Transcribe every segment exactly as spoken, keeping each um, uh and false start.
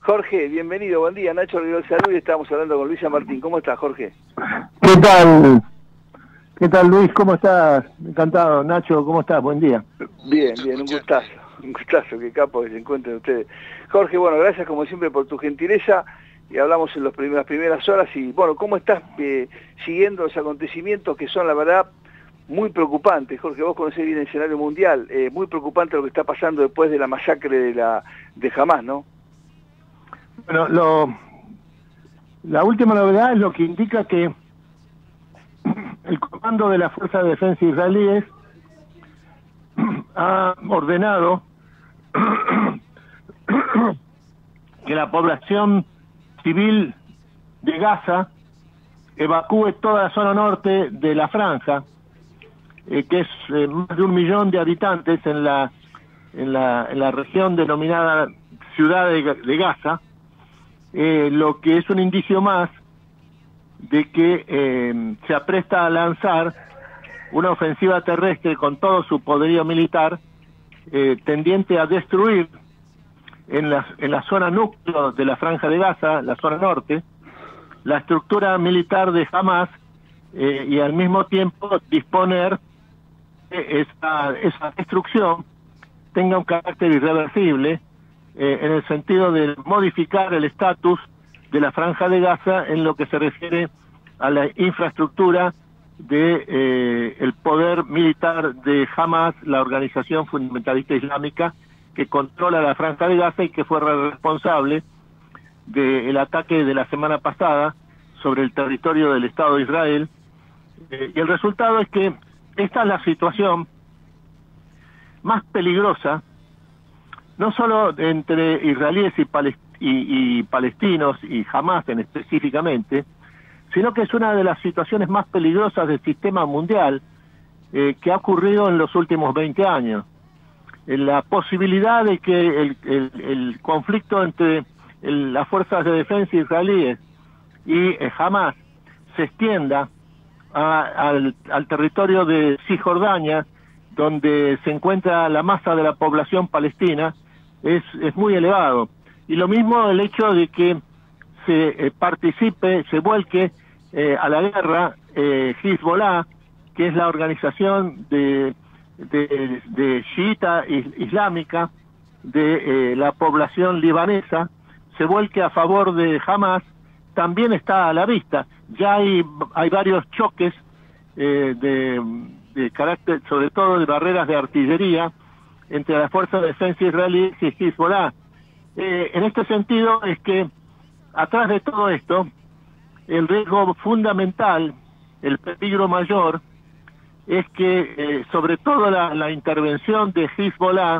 Jorge, bienvenido, buen día. Nacho Rivero Salud y estamos hablando con Luisa Martín. ¿Cómo estás, Jorge? ¿Qué tal? ¿Qué tal, Luis? ¿Cómo estás? Encantado. Nacho, ¿cómo estás? Buen día. Bien, bien, un gustazo. Un gustazo, qué capo que se encuentren ustedes. Jorge, bueno, gracias como siempre por tu gentileza. Y hablamos en los prim las primeras horas. Y bueno, ¿cómo estás eh, siguiendo los acontecimientos que son, la verdad, muy preocupantes? Jorge, vos conocés bien el escenario mundial. Eh, muy preocupante lo que está pasando después de la masacre de, la, de Hamás, ¿no? Bueno, lo, la última novedad es lo que indica que el comando de la Fuerza de Defensa israelíes ha ordenado que la población civil de Gaza evacúe toda la zona norte de la franja, eh, que es eh, más de un millón de habitantes en la, en la, en la región denominada Ciudad de, de Gaza, eh, lo que es un indicio más de que eh, se apresta a lanzar una ofensiva terrestre con todo su poderío militar, eh, tendiente a destruir en la, en la zona núcleo de la Franja de Gaza, la zona norte, la estructura militar de Hamás, eh, y al mismo tiempo disponer que esa, esa destrucción tenga un carácter irreversible, eh, en el sentido de modificar el estatus de la Franja de Gaza en lo que se refiere a la infraestructura de eh, el poder militar de Hamás, la organización fundamentalista islámica que controla la Franja de Gaza y que fue responsable del ataque de la semana pasada sobre el territorio del Estado de Israel. Eh, y el resultado es que esta es la situación más peligrosa, no solo entre israelíes y, palest y, y palestinos y Hamás en específicamente, sino que es una de las situaciones más peligrosas del sistema mundial eh, que ha ocurrido en los últimos veinte años. Eh, la posibilidad de que el, el, el conflicto entre el, las fuerzas de defensa israelíes y eh, Hamás se extienda a, al, al territorio de Cisjordania, donde se encuentra la masa de la población palestina, es, es muy elevado. Y lo mismo el hecho de que se eh, participe, se vuelque eh, a la guerra eh, Hezbollah, que es la organización de, de, de chiita islámica de eh, la población libanesa, se vuelque a favor de Hamás, también está a la vista. Ya hay, hay varios choques eh, de, de carácter, sobre todo de barreras de artillería, entre las fuerzas de defensa israelíes y Hezbollah. Eh, en este sentido es que atrás de todo esto, el riesgo fundamental, el peligro mayor, es que eh, sobre todo la, la intervención de Hezbollah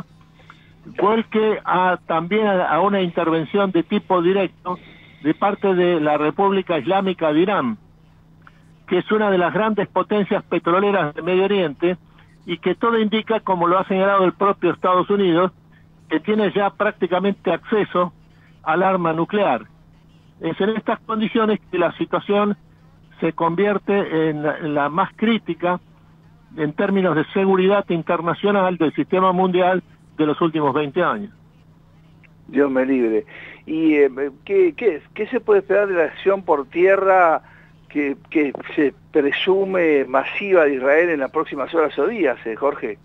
vuelque a, también a, a una intervención de tipo directo de parte de la República Islámica de Irán, que es una de las grandes potencias petroleras de Medio Oriente y que todo indica, como lo ha señalado el propio Estados Unidos, que tiene ya prácticamente acceso al arma nuclear. Es en estas condiciones que la situación se convierte en la, en la más crítica en términos de seguridad internacional del sistema mundial de los últimos veinte años. Dios me libre. ¿Y eh, ¿qué, qué, qué se puede esperar de la acción por tierra que, que se presume masiva de Israel en las próximas horas o días, eh, Jorge?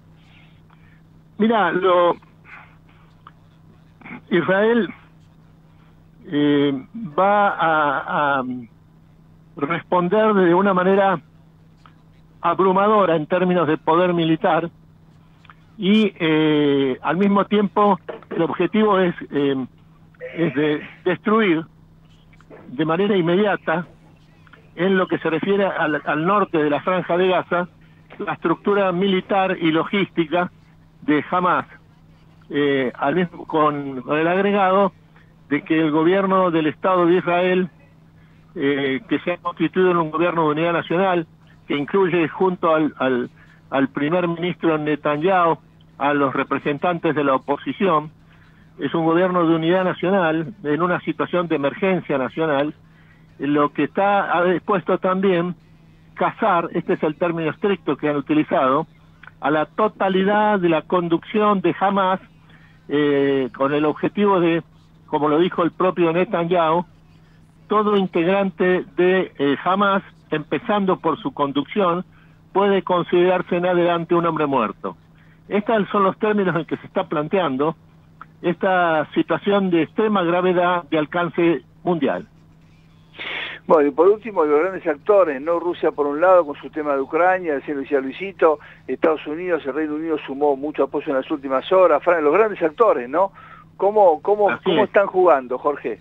Mira, lo... Israel eh, va a, a responder de una manera abrumadora en términos de poder militar y eh, al mismo tiempo el objetivo es, eh, es de destruir de manera inmediata, en lo que se refiere al, al norte de la Franja de Gaza, la estructura militar y logística de Hamás, eh, al mismo, con, con el agregado de que el gobierno del Estado de Israel, eh, que se ha constituido en un gobierno de unidad nacional, que incluye junto al, al, al primer ministro Netanyahu, a los representantes de la oposición, es un gobierno de unidad nacional en una situación de emergencia nacional, lo que está ha dispuesto también cazar, este es el término estricto que han utilizado, a la totalidad de la conducción de Hamás, eh, con el objetivo de como lo dijo el propio Netanyahu, todo integrante de eh, Hamas, empezando por su conducción, puede considerarse en adelante un hombre muerto. Estos son los términos en que se está planteando esta situación de extrema gravedad de alcance mundial. Bueno, y por último, los grandes actores, ¿no? Rusia por un lado con su tema de Ucrania, decía Luisa Luisito, Estados Unidos, el Reino Unido sumó mucho apoyo en las últimas horas, Fran, los grandes actores, ¿no? ¿Cómo, cómo, cómo están jugando, Jorge?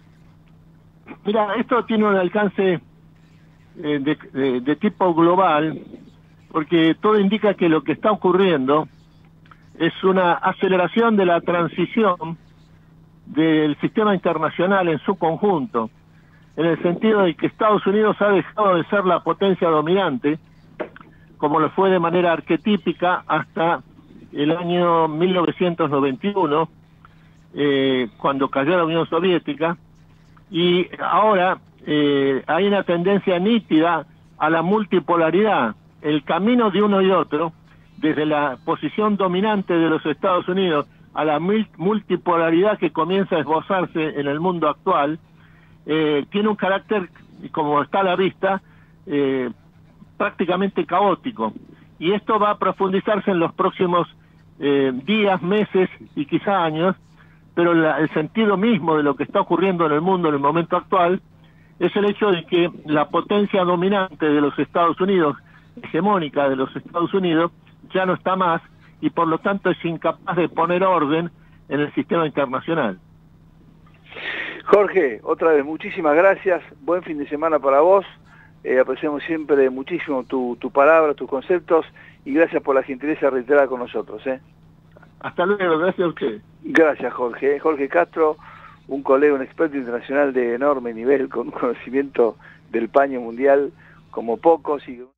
Mira, esto tiene un alcance eh, de, de, de tipo global, porque todo indica que lo que está ocurriendo es una aceleración de la transición del sistema internacional en su conjunto, en el sentido de que Estados Unidos ha dejado de ser la potencia dominante, como lo fue de manera arquetípica hasta el año mil novecientos noventa y uno, eh, cuando cayó la Unión Soviética, y ahora eh, hay una tendencia nítida a la multipolaridad. El camino de uno y otro, desde la posición dominante de los Estados Unidos a la multipolaridad que comienza a esbozarse en el mundo actual, eh, tiene un carácter, como está a la vista, eh, prácticamente caótico. Y esto va a profundizarse en los próximos eh, días, meses y quizá años, pero la, el sentido mismo de lo que está ocurriendo en el mundo en el momento actual es el hecho de que la potencia dominante de los Estados Unidos, hegemónica de los Estados Unidos, ya no está más y por lo tanto es incapaz de poner orden en el sistema internacional. Jorge, otra vez, muchísimas gracias, buen fin de semana para vos, eh, apreciamos siempre muchísimo tu, tu palabra, tus conceptos, y gracias por la gentileza reiterada con nosotros. ¿eh? Hasta luego, gracias a usted. Gracias, Jorge. Jorge Castro, un colega, un experto internacional de enorme nivel, con un conocimiento del paño mundial como pocos. Y